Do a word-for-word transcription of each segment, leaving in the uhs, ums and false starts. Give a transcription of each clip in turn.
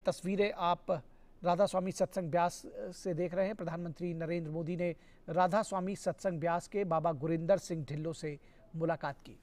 तस्वीरें आप राधा स्वामी सत्संग ब्यास से देख रहे हैं। प्रधानमंत्री नरेंद्र मोदी ने राधा स्वामी सत्संग ब्यास के बाबा गुरिंदर सिंह ढिल्लों से मुलाकात की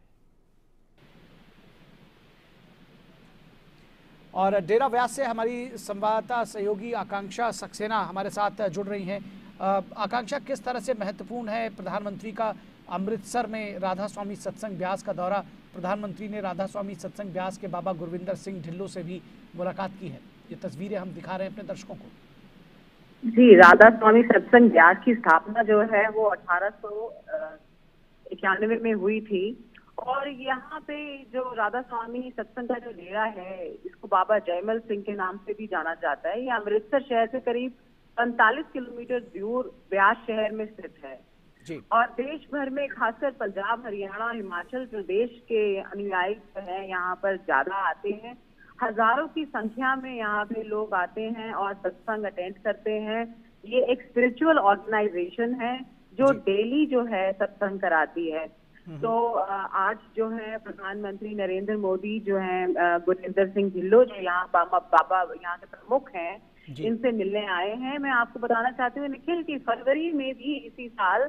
और डेरा व्यास से हमारी संवाददाता सहयोगी आकांक्षा सक्सेना हमारे साथ जुड़ रही हैं। आकांक्षा, किस तरह से महत्वपूर्ण है प्रधानमंत्री का अमृतसर में राधा स्वामी सत्संग ब्यास का दौरा? प्रधानमंत्री ने राधा स्वामी सत्संग ब्यास के बाबा गुरविंदर सिंह ढिल्लों से भी मुलाकात की है। ये तस्वीरें हम दिखा रहे हैं अपने दर्शकों को। जी, राधा स्वामी सत्संग ब्यास की स्थापना जो है वो अठारह सौ इक्यानवे में हुई थी और यहाँ पे जो राधा स्वामी सत्संग का जो डेरा है इसको बाबा जयमल सिंह के नाम से भी जाना जाता है। ये अमृतसर शहर से करीब पैंतालीस किलोमीटर दूर ब्यास शहर में स्थित है जी। और देश भर में खासकर पंजाब, हरियाणा, हिमाचल प्रदेश के अनुयायी जो है यहाँ पर ज्यादा आते हैं। हजारों की संख्या में यहाँ पे लोग आते हैं और सत्संग अटेंड करते हैं। ये एक स्पिरिचुअल ऑर्गेनाइजेशन है जो डेली जो है सत्संग कराती है। तो आज जो है प्रधानमंत्री नरेंद्र मोदी जो है गुरिंदर सिंह ढिल्लों जो यहाँ बाबा बाबा यहाँ के प्रमुख हैं, इनसे मिलने आए हैं। मैं आपको बताना चाहती हूँ निखिल कि फरवरी में भी इसी साल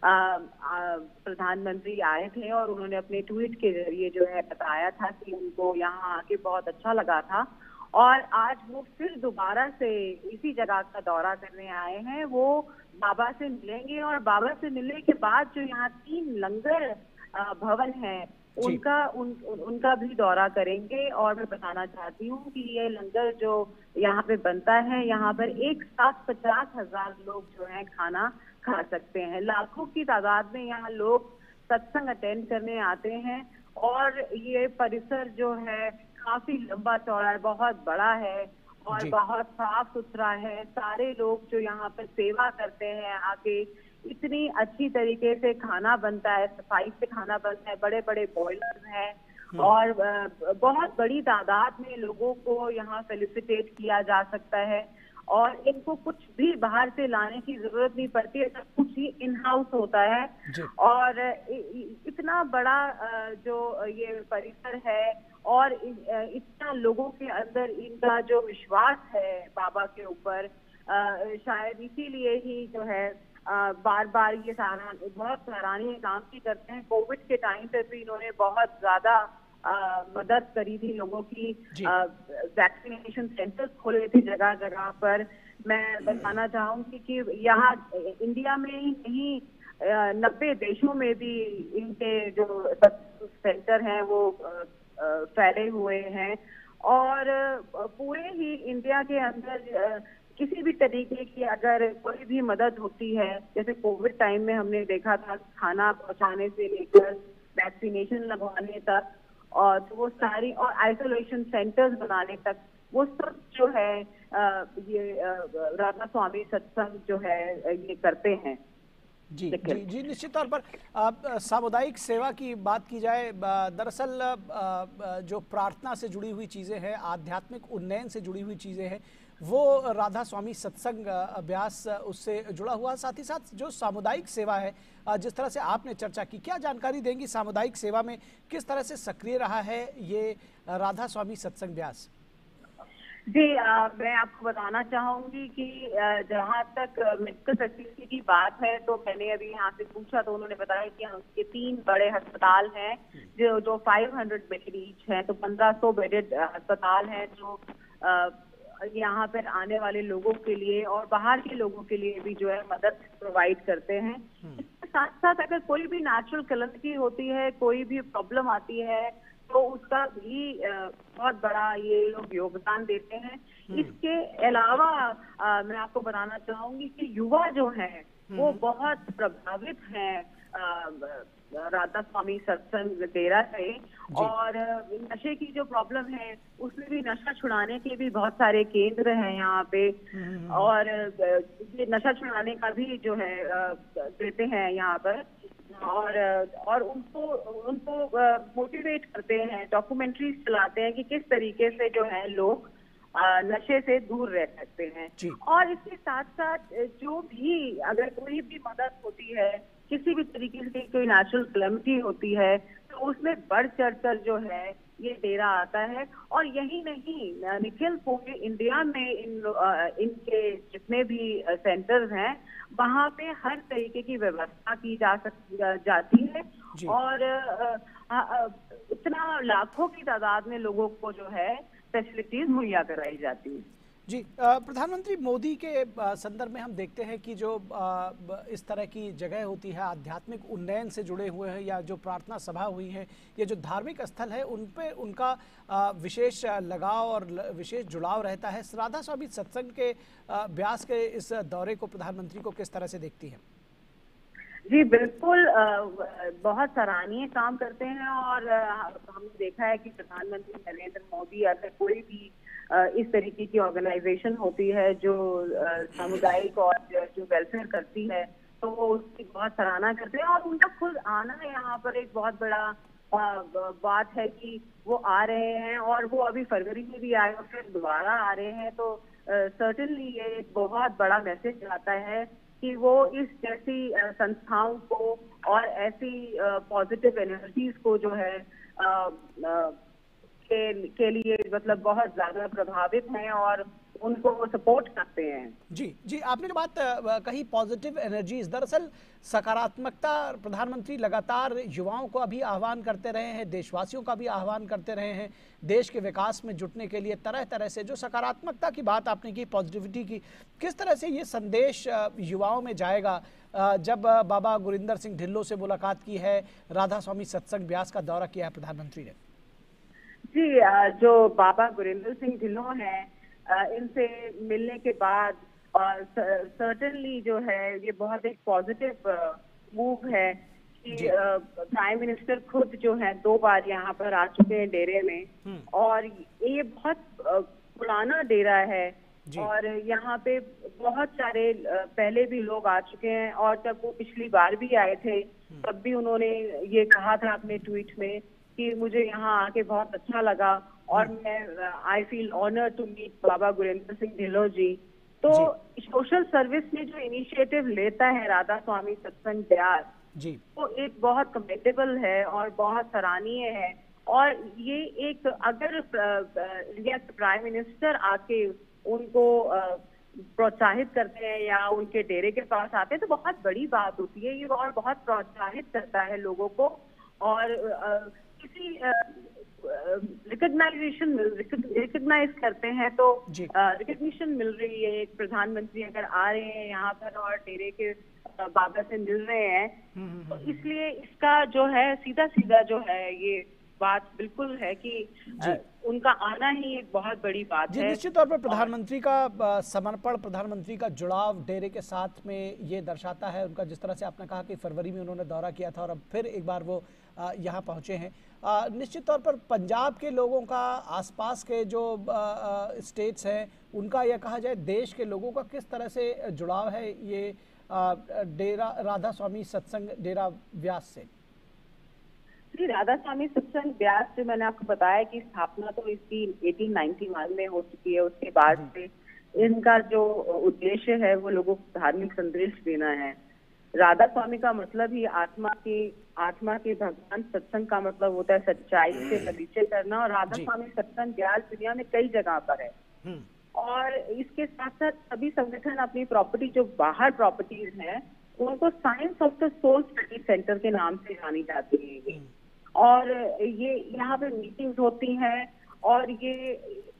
प्रधानमंत्री आए थे और उन्होंने अपने ट्वीट के जरिए जो है बताया था कि उनको यहाँ आके बहुत अच्छा लगा था और आज वो फिर दोबारा से इसी जगह का दौरा करने आए हैं। वो बाबा से मिलेंगे और बाबा से मिलने के बाद जो यहाँ तीन लंगर भवन है उनका उन, उनका भी दौरा करेंगे। और मैं बताना चाहती हूँ कि ये लंगर जो यहाँ पे बनता है यहाँ पर एक साथ पचास हजार लोग जो है खाना खा सकते हैं। लाखों की तादाद में यहाँ लोग सत्संग अटेंड करने आते हैं और ये परिसर जो है काफी लंबा चौड़ा है, बहुत बड़ा है और बहुत साफ सुथरा है। सारे लोग जो यहाँ पर सेवा करते हैं आके, इतनी अच्छी तरीके से खाना बनता है, सफाई से खाना बनता है, बड़े बड़े बॉयलर्स हैं और बहुत बड़ी तादाद में लोगों को यहाँ फेलिसिटेट किया जा सकता है और इनको कुछ भी बाहर से लाने की जरूरत नहीं पड़ती है, सब कुछ ही इन हाउस होता है। और इतना बड़ा जो ये परिसर है और इतना लोगों के अंदर इनका जो विश्वास है बाबा के ऊपर, शायद इसीलिए ही जो है आ, बार बार ये सारा बहुत सराहनीय काम भी करते हैं। कोविड के टाइम पे भी इन्होंने बहुत ज्यादा मदद करी थी लोगों की। वैक्सीनेशन सेंटर्स खोले थे जगह जगह पर। मैं बताना चाहूंगी कि यहाँ इंडिया में ही नहीं नब्बे देशों में भी इनके जो सेंटर हैं वो फैले हुए हैं और पूरे ही इंडिया के अंदर किसी भी तरीके की अगर कोई भी मदद होती है, जैसे कोविड टाइम में हमने देखा था खाना पहुंचाने से लेकर वैक्सीनेशन लगवाने तक और तो वो सारी और आइसोलेशन सेंटर्स बनाने तक वो सब जो है ये राधा स्वामी सत्संग जो है ये करते हैं। जी जी जी निश्चित तौर पर सामुदायिक सेवा की बात की जाए, दरअसल जो प्रार्थना से जुड़ी हुई चीज़ें हैं, आध्यात्मिक उन्नयन से जुड़ी हुई चीज़ें हैं, वो राधा स्वामी सत्संग अभ्यास उससे जुड़ा हुआ। साथ ही साथ जो सामुदायिक सेवा है, जिस तरह से आपने चर्चा की, क्या जानकारी देंगी सामुदायिक सेवा में किस तरह से सक्रिय रहा है ये राधा स्वामी सत्संग ब्यास? जी आ, मैं आपको बताना चाहूंगी कि जहाँ तक मेडिकल फैसिलिटी की बात है तो मैंने अभी यहाँ से पूछा तो उन्होंने बताया कि उनके तीन बड़े अस्पताल हैं जो जो पाँच सौ बेडेड ईच हैं, तो पंद्रह सौ बेडेड अस्पताल हैं जो यहाँ पर आने वाले लोगों के लिए और बाहर के लोगों के लिए भी जो है मदद प्रोवाइड करते हैं। इसके साथ साथ अगर कोई भी नेचुरल कैलेमिटी होती है, कोई भी प्रॉब्लम आती है तो उसका भी बहुत बड़ा ये लोग योगदान देते हैं। इसके अलावा आ, मैं आपको बताना चाहूंगी कि युवा जो हैं वो बहुत प्रभावित हैं राधा स्वामी सत्संग डेरा से और नशे की जो प्रॉब्लम है उसमें भी नशा छुड़ाने के भी बहुत सारे केंद्र हैं यहाँ पे और ये नशा छुड़ाने का भी जो है देते हैं यहाँ पर और और उनको उनको मोटिवेट करते हैं, डॉक्यूमेंट्रीज चलाते हैं कि किस तरीके से जो है लोग नशे से दूर रह सकते हैं। और इसके साथ साथ जो भी अगर कोई भी मदद होती है, किसी भी तरीके से कोई नेचुरल कैलेमिटी होती है तो उसमें बढ़ चढ़ कर जो है ये डेरा आता है। और यही नहीं, निखिल, पूरे इंडिया में इन इनके जितने भी सेंटर्स हैं वहाँ पे हर तरीके की व्यवस्था की जा सक जाती है और इतना लाखों की तादाद में लोगों को जो है फैसिलिटीज मुहैया कराई जाती है। जी, प्रधानमंत्री मोदी के संदर्भ में हम देखते हैं कि जो इस तरह की जगह होती है आध्यात्मिक उन्नयन से जुड़े हुए हैं या जो प्रार्थना सभा हुई है या जो धार्मिक स्थल है उन पे उनका विशेष लगाव और विशेष जुड़ाव रहता है। राधा स्वामी सत्संग के ब्यास के इस दौरे को प्रधानमंत्री को किस तरह से देखती हैं? जी बिल्कुल, बहुत सराहनीय काम करते हैं और हमने देखा है कि प्रधानमंत्री नरेंद्र मोदी अगर कोई भी इस तरीके की ऑर्गेनाइजेशन होती है जो सामुदायिक और जो वेलफेयर करती है तो वो उसकी बहुत सराहना करते हैं और उनका खुद आना यहाँ पर एक बहुत बड़ा बात है कि वो आ रहे हैं और वो अभी फरवरी में भी आए और फिर दोबारा आ रहे हैं। तो सर्टेनली ये एक बहुत बड़ा मैसेज आता है कि वो इस जैसी संस्थाओं को और ऐसी पॉजिटिव एनर्जीज को जो है आ, आ, के, के लिए मतलब बहुत ज्यादा प्रभावित हैं और उनको वो सपोर्ट करते हैं। जी जी, आपने जो बात कही पॉजिटिव एनर्जीज, दरअसल सकारात्मकता प्रधानमंत्री लगातार युवाओं को अभी आह्वान करते रहे हैं, देशवासियों का भी आह्वान करते रहे हैं देश के विकास में जुटने के लिए। तरह तरह से जो सकारात्मकता की बात आपने की, पॉजिटिविटी की, किस तरह से ये संदेश युवाओं में जाएगा जब बाबा गुरिंदर सिंह ढिल्लों से मुलाकात की है, राधा स्वामी सत्संग ब्यास का दौरा किया है प्रधानमंत्री ने? जी, जो बाबा गुरिंदर सिंह ढिल्लों हैं इनसे मिलने के बाद और सर्टेनली जो है ये बहुत एक पॉजिटिव मूव है कि प्राइम मिनिस्टर खुद जो है दो बार यहाँ पर आ चुके हैं डेरे में और ये बहुत पुराना डेरा है और यहाँ पे बहुत सारे पहले भी लोग आ चुके हैं और जब वो पिछली बार भी आए थे तब भी उन्होंने ये कहा था अपने ट्वीट में कि मुझे यहाँ आके बहुत अच्छा लगा और मैं I feel honour to meet Baba Gurinder Singh Dhillon ji. तो सोशल सर्विस में जो इनिशिएटिव लेता है राधा स्वामी सत्संग ब्यास जी, वो एक बहुत कमेंडेबल है और बहुत सराहनीय है। और ये एक अगर इंडिया के प्राइम मिनिस्टर आके उनको प्रोत्साहित करते हैं या उनके डेरे के पास आते हैं तो बहुत बड़ी बात होती है ये और बहुत प्रोत्साहित करता है लोगों को और किसी रिकग्नाइजेशन रिकग्नाइज करते हैं तो रिकग्निशन मिल रही है। एक प्रधानमंत्री अगर आ रहे हैं यहाँ पर और डेरे के बाबा से मिल रहे हैं तो इसलिए इसका जो है सीधा सीधा जो है ये बात बिल्कुल है कि उनका आना ही एक बहुत बड़ी बात है। निश्चित तौर पर प्रधानमंत्री का समर्पण, प्रधानमंत्री का जुड़ाव डेरे के साथ में ये दर्शाता है उनका, जिस तरह से आपने कहा कि फरवरी में उन्होंने दौरा किया था और अब फिर एक बार वो यहाँ पहुँचे हैं। निश्चित तौर पर पंजाब के लोगों का, आसपास के जो स्टेट्स हैं उनका, या कहा जाए देश के लोगों का किस तरह से जुड़ाव है ये डेरा राधा स्वामी सत्संग डेरा ब्यास से? जी, राधा स्वामी सत्संग ब्यास जो मैंने आपको बताया कि स्थापना तो इसकी अठारह सौ इक्यानवे में हो चुकी है। उसके बाद से इनका जो उद्देश्य है वो लोगों को धार्मिक संदेश देना है। राधा स्वामी का मतलब ही आत्मा की आत्मा के भगवान, सत्संग का मतलब होता है सच्चाई से परिचय करना और राधा स्वामी सत्संग ब्यास दुनिया में कई जगह पर है। और इसके साथ साथ सभी संगठन अपनी प्रॉपर्टी जो बाहर प्रॉपर्टीज हैं उनको science of the soul study centre के नाम से जानी जाती है और ये यहाँ पे मीटिंग्स होती हैं और ये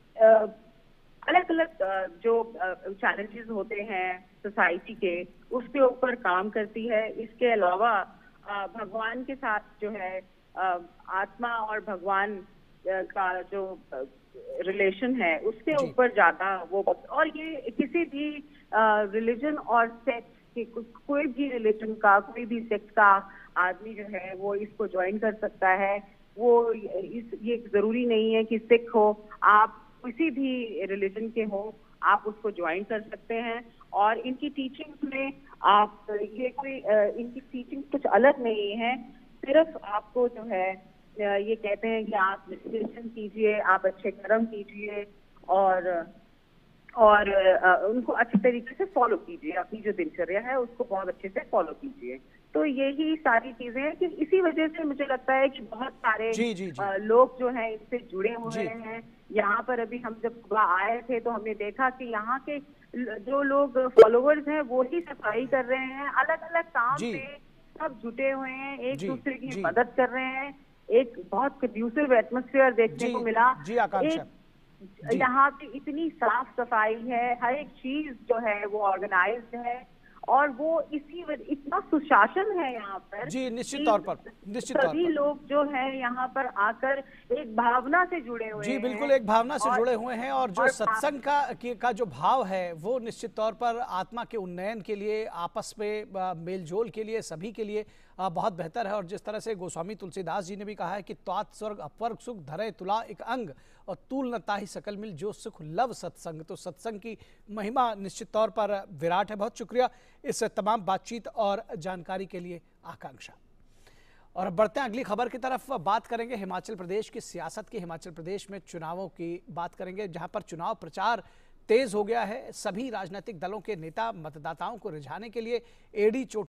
अलग अलग जो चैलेंजेस होते हैं सोसाइटी के उसके ऊपर काम करती है। इसके अलावा भगवान के साथ जो है आत्मा और भगवान का जो रिलेशन है उसके ऊपर ज्यादा वो, और ये किसी भी रिलीजन और सेक्ट कि कोई भी रिलीजन का, कोई भी सेक्ट का आदमी जो है वो इसको ज्वाइन कर सकता है। वो इस ये जरूरी नहीं है कि सिख हो, आप किसी भी रिलीजन के हो आप उसको ज्वाइन कर सकते हैं। और इनकी टीचिंग्स में आप ये कोई इनकी टीचिंग कुछ अलग नहीं है, सिर्फ आपको जो है ये कहते हैं कि आप मेडिटेशन कीजिए, आप अच्छे कर्म कीजिए और और उनको अच्छे तरीके से फॉलो कीजिए, अपनी जो दिनचर्या है उसको बहुत अच्छे से फॉलो कीजिए। तो यही सारी चीजें हैं कि इसी वजह से मुझे लगता है कि बहुत सारे जी जी जी अ, लोग जो हैं इससे जुड़े हुए जी हैं। यहाँ पर अभी हम जब सुबह आए थे तो हमने देखा कि यहाँ के ल- जो लोग फॉलोअर्स हैं वो ही सफाई कर रहे हैं, अलग अलग काम जी पे सब जुटे हुए हैं, एक जी दूसरे की जी मदद कर रहे हैं। एक बहुत कंड्यूसिव एटमोसफियर देखने जी को मिला। जी आकांक्षा एक जी यहाँ पे इतनी साफ सफाई है, हर एक चीज जो है वो ऑर्गेनाइज्ड है, और वो इसी वजह इतना सुशासन है यहाँ पर जी निश्चित कि तौर पर निश्चित तौर सभी पर लोग जो है यहाँ पर आकर एक भावना से जुड़े हुए जी बिल्कुल हैं। एक भावना से और जुड़े हुए हैं और जो और सत्संग का की, का जो भाव है वो निश्चित तौर पर आत्मा के उन्नयन के लिए, आपस में आ, मेलजोल के लिए, सभी के लिए आ, बहुत बेहतर है। और जिस तरह से गोस्वामी तुलसीदास जी ने भी कहा है कि त्वात स्वर्ग अपवर्ग सुख धरे तुला एक अंग और तूल न ताहि सकल मिल जो सुख लव सत्संग। तो सत्संग की महिमा निश्चित तौर पर विराट है। बहुत शुक्रिया इस तमाम बातचीत और जानकारी के लिए आकांक्षा। और अब बढ़ते हैं अगली खबर की तरफ। बात करेंगे हिमाचल प्रदेश की सियासत की। हिमाचल प्रदेश में चुनावों की बात करेंगे, जहां पर चुनाव प्रचार तेज हो गया है। सभी राजनीतिक दलों के नेता मतदाताओं को रिझाने के लिए एड़ी चोटी